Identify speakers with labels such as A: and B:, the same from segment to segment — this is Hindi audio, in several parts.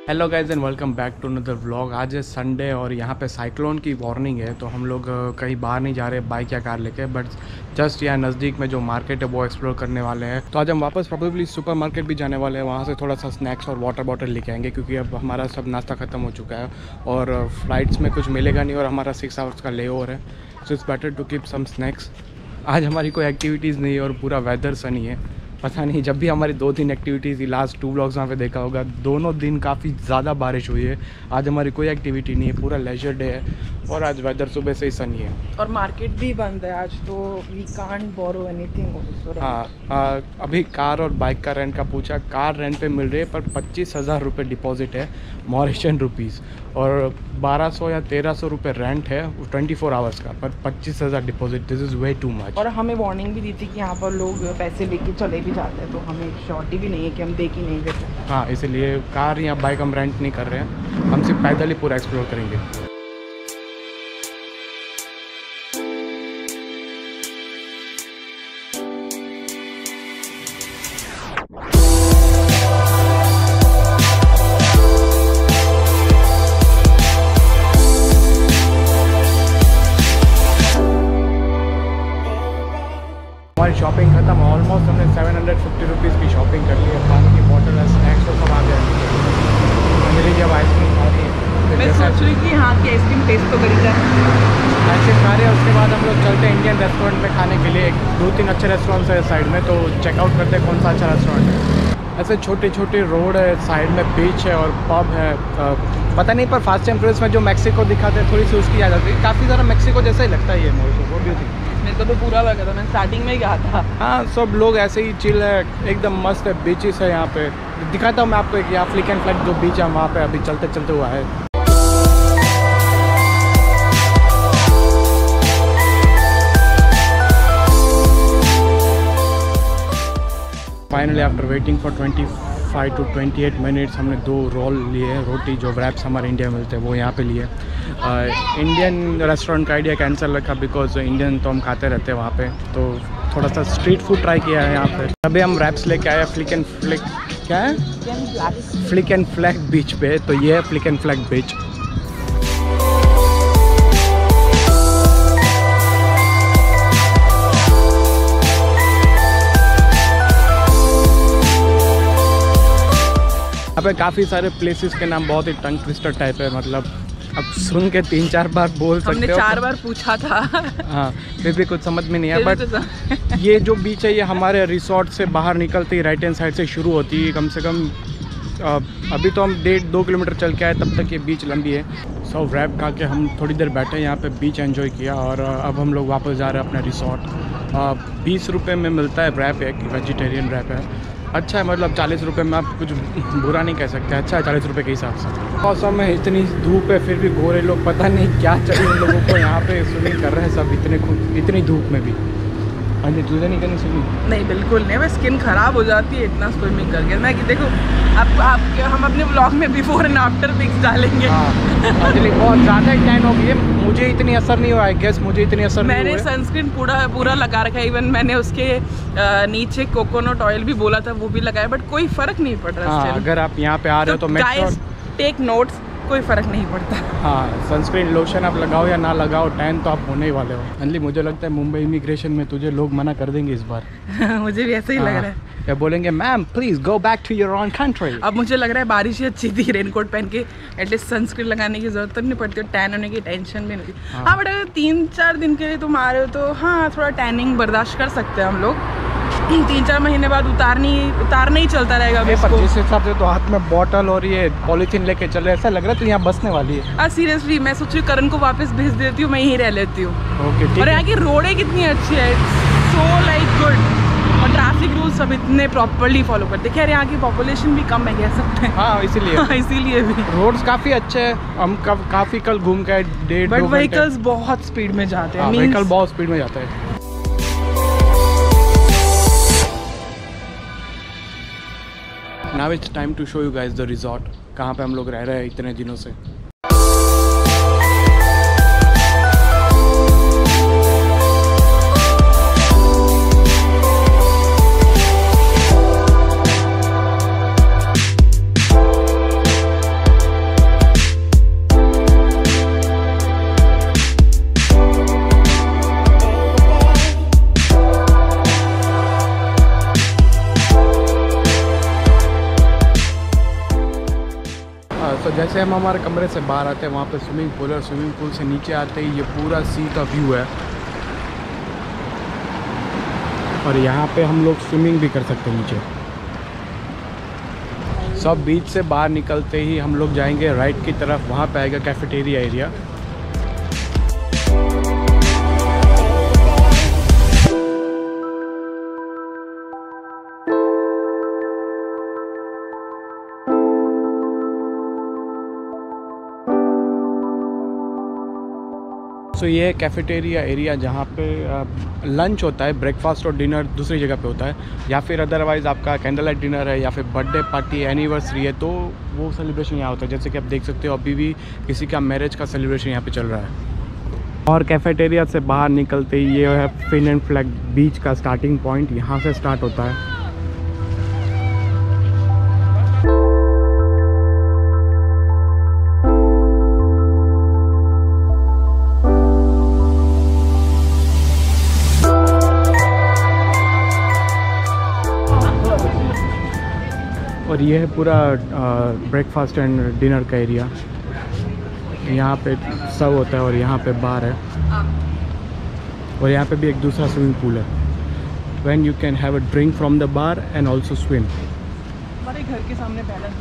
A: Hello guys and welcome back to another vlog. आज है संडे और यहाँ पे साइक्लोन की वार्निंग है, तो हम लोग कहीं बाहर नहीं जा रहे बाइक या कार लेके, बट जस्ट यहाँ नज़दीक में जो मार्केट है वो एक्सप्लोर करने वाले हैं। तो आज हम वापस प्रोबेबली सुपर मार्केट भी जाने वाले हैं, वहाँ से थोड़ा सा स्नैक्स और वाटर बॉटल लेके आएंगे क्योंकि अब हमारा सब नाश्ता ख़त्म हो चुका है और फ्लाइट्स में कुछ मिलेगा नहीं और हमारा 6 आवर्स का ले ओवर है, so it's better to keep some snacks. आज हमारी कोई एक्टिविटीज़ नहीं है और पूरा वेदर सनी है। पता नहीं, जब भी हमारी 2-3 एक्टिविटीज़, लास्ट 2 व्लॉग्स वहाँ पे देखा होगा, दोनों दिन काफ़ी ज़्यादा बारिश हुई है। आज हमारी कोई एक्टिविटी नहीं है, पूरा लेजर डे है और आज वेदर सुबह से ही सनी है
B: और मार्केट भी बंद है आज, तो वी कांट बोरो एनीथिंग।
A: हाँ, अभी कार और बाइक का रेंट का पूछा, कार रेंट पे मिल रही है पर 25,000 रुपये डिपॉजिट है मॉरिशियन रुपीज़ और 1200 या 1300 रुपये रेंट है 24 आवर्स का, पर 25,000 deposit, this is way too much.
B: और हमें वार्निंग भी दी थी कि यहाँ पर लोग पैसे लेके चले भी जाते हैं, तो हमें श्योरिटी भी नहीं है कि हम दे कि नहीं देते।
A: हाँ, इसीलिए कार या बाइक हम रेंट नहीं कर रहे हैं, हम सिर्फ पैदल ही पूरा एक्सप्लोर करेंगे। हमारी शॉपिंग खत्म, ऑलमोस्ट हमने 750 रुपीज़ की शॉपिंग कर ली है। पानी की बॉटल है, स्नैक्स तो सब आ गए। मेरी जब आइसक्रीम खा रही है,
B: मैं सोच रही कि हाँ की आइसक्रीम टेस्ट तो करी जाए।
A: आइसक्रीम खा रहे हैं, उसके बाद हम लोग चलते हैं इंडियन रेस्टोरेंट में खाने के लिए। 2-3 अच्छे रेस्टोरेंट्स है साइड में, तो चेकआउट करते हैं कौन सा अच्छा रेस्टोरेंट है। ऐसे छोटी छोटी रोड है, साइड में बीच है और पब है। पता नहीं, पर फास्ट एंड फ्यूरियस में जो मैक्सिको दिखाते हैं थोड़ी सी उसकी याद आती है। काफ़ी ज़्यादा मैक्सिको जैसा ही लगता है ये मोल को, वो भी थी।
B: मेरे को तो पूरा लगा था, मैं स्टार्टिंग में ही गया था।
A: हाँ, सब लोग ऐसे ही चिल है, एकदम मस्त है। बीचेस है यहाँ पे, दिखाता हूँ मैं आपको एक, यहाँ फ्लिक एंड फ्लैक जो बीच है वहाँ पे अभी चलते चलते हुआ है। Finally after waiting for 25 to 28 minutes हमने 2 रोल लिए, रोटी जो रैप्स हमारे इंडिया में मिलते हैं वो यहाँ पे लिए। इंडियन रेस्टोरेंट का आइडिया कैंसिल रखा बिकॉज इंडियन तो हम खाते रहते हैं वहाँ पे, तो थोड़ा सा स्ट्रीट फूड ट्राई किया है यहाँ पे। अभी हम रैप्स लेके आए फ्लिक एंड फ्लिक, क्या है, फ्लिक एंड फ्लैक बीच पे। तो ये है फ्लिक एंड फ्लैक बीच। यहाँ पे काफ़ी सारे प्लेसेस के नाम बहुत ही टंग ट्विस्टर टाइप है, मतलब अब सुन के 3-4 बार बोल सकते हो।
B: हमने 4 बार पूछा था।
A: हाँ, फिर भी कुछ समझ में नहीं आया। बट ये जो बीच है ये हमारे रिसोर्ट से बाहर निकलते ही राइट हैंड साइड से शुरू होती है। कम से कम अभी तो हम 1.5-2 किलोमीटर चल के आए, तब तक ये बीच लंबी है। सो रैप खा के हम थोड़ी देर बैठे यहाँ पे, बीच एंजॉय किया और अब हम लोग वापस जा रहे हैं अपने रिसोर्ट। 20 रुपये में मिलता है रैप, एक वेजिटेरियन रैप है। अच्छा है, मतलब 40 रुपये में आप कुछ बुरा नहीं कह सकते, अच्छा है 40 रुपये के हिसाब से। मौसम में इतनी धूप है फिर भी गोरे लोग पता नहीं क्या चाहिए उन लोगों को, यहाँ पे स्विमिंग कर रहे हैं सब इतनी धूप में भी। हाँ जी, तुझे नहीं करनी स्विमिंग?
B: नहीं, बिल्कुल नहीं, मैं स्किन ख़राब हो जाती है इतना स्विमिंग करके। मैं कि देखो हम अपने ब्लॉग में बिफोर एंड आफ्टर पिक्स डालेंगे।
A: हाँ, एक्चुअली बहुत ज़्यादा टैन हो गई है, मुझे इतनी असर नहीं हुआ है, गेस मुझे इतनी असर नहीं हुआ है।
B: मैंने सनस्क्रीन पूरा लगा रखा है, इवन मैंने उसके नीचे कोकोनट ऑयल भी बोला था, वो भी लगाया, बट कोई फ़र्क नहीं पड़ रहा।
A: हाँ, अगर आप यहाँ पे आ रहे हो तो
B: गाइस टेक नोट्स, कोई फ़र्क नहीं पड़ता।
A: हाँ, सनस्क्रीन लोशन आप लगाओ या ना लगाओ, टैन तो आप होने ही वाले हो। अनली मुझे लगता है मुंबई इमिग्रेशन में तुझे लोग मना कर देंगे इस बार।
B: मुझे भी ऐसा ही लग रहा है,
A: या बोलेंगे ma'am please go back to your own country.
B: अब मुझे लग रहा है बारिश ही अच्छी थी, रेनकोट पहन के एटलीस्ट सनस्क्रीन लगाने की ज़रूरत तो नहीं पड़ती, टैन होने की टेंशन भी नहीं। हाँ, बट अगर 3-4 दिन के लिए तुम आ रहे हो तो हाँ, थोड़ा टैनिंग बर्दाश्त कर सकते हैं हम लोग। 3-4 महीने बाद उतारना ही चलता रहेगा।
A: पर जिस हिसाब से तो हाथ में बॉटल और ये पॉलीथीन लेके चल रहे, ऐसा लग रहा है तो यहाँ बसने वाली है।
B: सीरियसली मैं सोच रही हूँ करण को वापस भेज देती हूँ, मैं यहीं रह लेती हूँ।
A: ओके,
B: और यहाँ की रोडें कितनी अच्छी है, सो लाइक गुड, और ट्रैफिक रूल्स सब इतने प्रॉपर्ली फॉलो करते हैं। खैर यहाँ की पॉपुलेशन भी कम है कह सकते हैं।
A: हाँ, इसीलिए
B: भी
A: रोड्स काफ़ी अच्छे हैं। हम काफ़ी कल घूम के 1.5-2 घंटे।
B: बट व्हीकल्स बहुत स्पीड में जाते हैं।
A: व्हीकल बहुत स्पीड में जाता है। Now it's time to show you guys the resort, कहाँ पे हम लोग रह रहे हैं इतने दिनों से। हम हमारे कमरे से बाहर आते हैं वहाँ पे स्विमिंग पूल है, और स्विमिंग पूल से नीचे आते ही ये पूरा सी का व्यू है, और यहाँ पे हम लोग स्विमिंग भी कर सकते हैं नीचे। सब बीच से बाहर निकलते ही हम लोग जाएंगे राइट की तरफ, वहाँ पे आएगा कैफेटेरिया एरिया। तो ये है कैफेटेरिया एरिया जहाँ पे लंच होता है, ब्रेकफास्ट और डिनर दूसरी जगह पे होता है, या फिर अदरवाइज़ आपका कैंडल लाइट डिनर है या फिर बर्थडे पार्टी एनिवर्सरी है तो वो सेलिब्रेशन यहाँ होता है। जैसे कि आप देख सकते हो अभी भी किसी का मैरिज का सेलिब्रेशन यहाँ पे चल रहा है। और कैफेटेरिया से बाहर निकलते ही ये है फ्लिक एंड फ्लैग बीच का स्टार्टिंग पॉइंट, यहाँ से स्टार्ट होता है। और ये है पूरा ब्रेकफास्ट एंड डिनर का एरिया, यहाँ पे सर्व होता है, और यहाँ पे बार है, और यहाँ पे भी एक दूसरा स्विमिंग पूल है, when you can have a drink from the bar and also swim.
B: हमारे घर के सामने पहले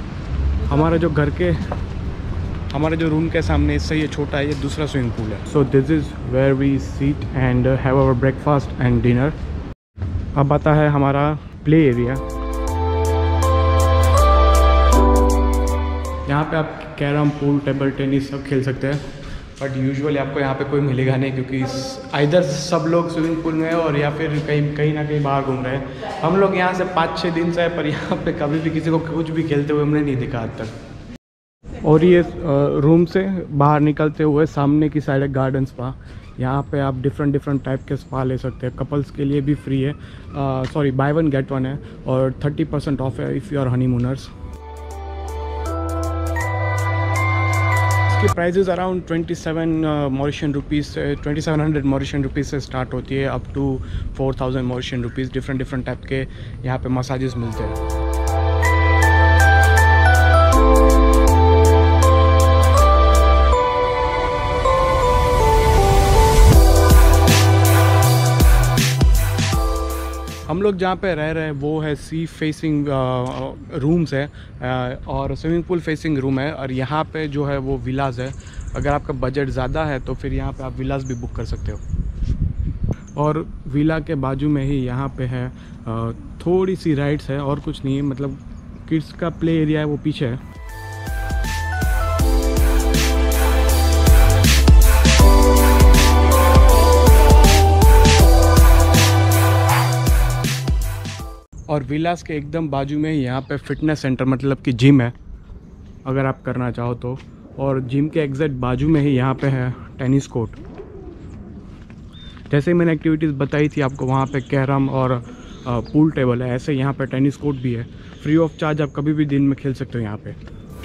A: हमारे जो रूम के सामने इससे ये छोटा है, ये दूसरा स्विमिंग पूल है। So this is where we sit and have our breakfast and dinner. अब आता है हमारा प्ले एरिया। यहाँ पे आप कैरम, पूल, टेबल टेनिस सब खेल सकते हैं, बट यूजुअली आपको यहाँ पे कोई मिलेगा नहीं, क्योंकि आइदर सब लोग स्विमिंग पूल में है और या फिर कहीं ना कहीं बाहर घूम रहे हैं। हम लोग यहाँ से 5-6 दिन से है, पर यहाँ पे कभी भी किसी को कुछ भी खेलते हुए हमने नहीं देखा आज तक। और ये रूम से बाहर निकलते हुए सामने की साइड है गार्डन स्पा। यहाँ पे आप डिफरेंट टाइप के स्पा ले सकते हैं। कपल्स के लिए भी फ्री है, सॉरी बाय 1 गेट 1 है, और 30% ऑफ है इफ़ यू आर हनीमूनर्स। इसकी प्राइजेज़ अराउंड 2700 मॉरिशियन रुपीज़ से स्टार्ट होती है up to 4000 Mauritian rupees. Different type के यहाँ पे मसाजेस मिलते हैं। हम लोग जहाँ पे रह रहे हैं वो है सी फेसिंग रूम्स है, और स्विमिंग पूल फेसिंग रूम है, और यहाँ पे जो है वो विलाज है। अगर आपका बजट ज़्यादा है तो फिर यहाँ पे आप विलाज भी बुक कर सकते हो। और विला के बाजू में ही यहाँ पे है थोड़ी सी राइड्स है, और कुछ नहीं है, मतलब किड्स का प्ले एरिया है वो पीछे है। और विलास के एकदम बाजू में ही यहाँ पे फिटनेस सेंटर मतलब कि जिम है, अगर आप करना चाहो तो। और जिम के एग्जैक्ट बाजू में ही यहाँ पे है टेनिस कोर्ट। जैसे मैंने एक्टिविटीज़ बताई थी आपको, वहाँ पे कैरम और पूल टेबल है, ऐसे यहाँ पे टेनिस कोर्ट भी है। फ्री ऑफ चार्ज आप कभी भी दिन में खेल सकते हो यहाँ पे।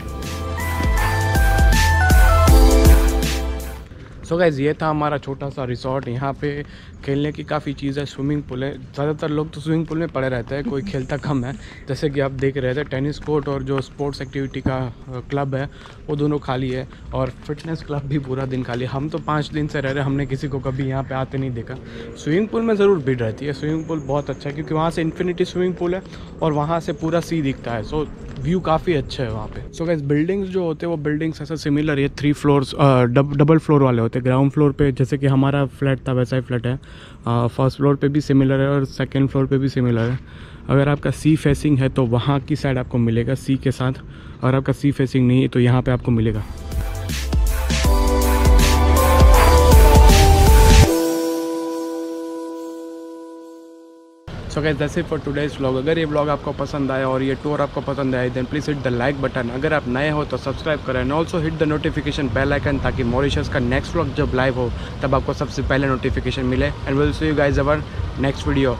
A: सो गाइज़, ये था हमारा छोटा सा रिसॉर्ट। यहाँ पे खेलने की काफ़ी चीज़ है, स्विमिंग पूल है। ज़्यादातर लोग तो स्विमिंग पूल में पड़े रहते हैं, कोई खेलता कम है। जैसे कि आप देख रहे थे, टेनिस कोर्ट और जो स्पोर्ट्स एक्टिविटी का क्लब है वो दोनों खाली है, और फिटनेस क्लब भी पूरा दिन खाली। हम तो 5 दिन से रह रहे, हमने किसी को कभी यहाँ पे आते नहीं देखा। स्विमिंग पूल में ज़रूर भीड़ रहती है। स्विमिंग पूल बहुत अच्छा है क्योंकि वहाँ से इन्फिनिटी स्विमिंग पूल है और वहाँ से पूरा सी दिखता है। सो व्यू काफ़ी अच्छा है वहाँ पे। सो गाइस, बिल्डिंग्स जो होते हैं वो बिल्डिंग्स ऐसा सिमिलर है, 3 फ्लोर्स डबल फ्लोर वाले होते हैं। ग्राउंड फ्लोर पे जैसे कि हमारा फ्लैट था वैसा ही फ्लैट है, फर्स्ट फ्लोर पे भी सिमिलर है और सेकंड फ्लोर पे भी सिमिलर है। अगर आपका सी फेसिंग है तो वहाँ की साइड आपको मिलेगा सी के साथ, और आपका सी फेसिंग नहीं है तो यहाँ पे आपको मिलेगा। So guys, that's it for today's vlog. अगर ये व्लॉग आपको पसंद आया और ये टूर आपको पसंद आया then please hit the like button. अगर आप नए हो तो सब्सक्राइब करें, and also hit the notification bell icon, ताकि मॉरिशस का नेक्स्ट व्लॉग जब लाइव हो तब आपको सबसे पहले नोटिफिकेशन मिले। And will see you guys our next video.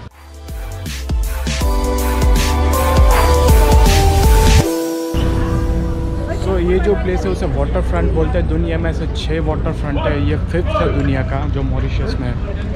A: तो ये जो प्लेस है उसे वाटर फ्रंट बोलते हैं। दुनिया में ऐसे 6 वाटर फ्रंट है, ये 5th है दुनिया का जो मॉरिशस में है।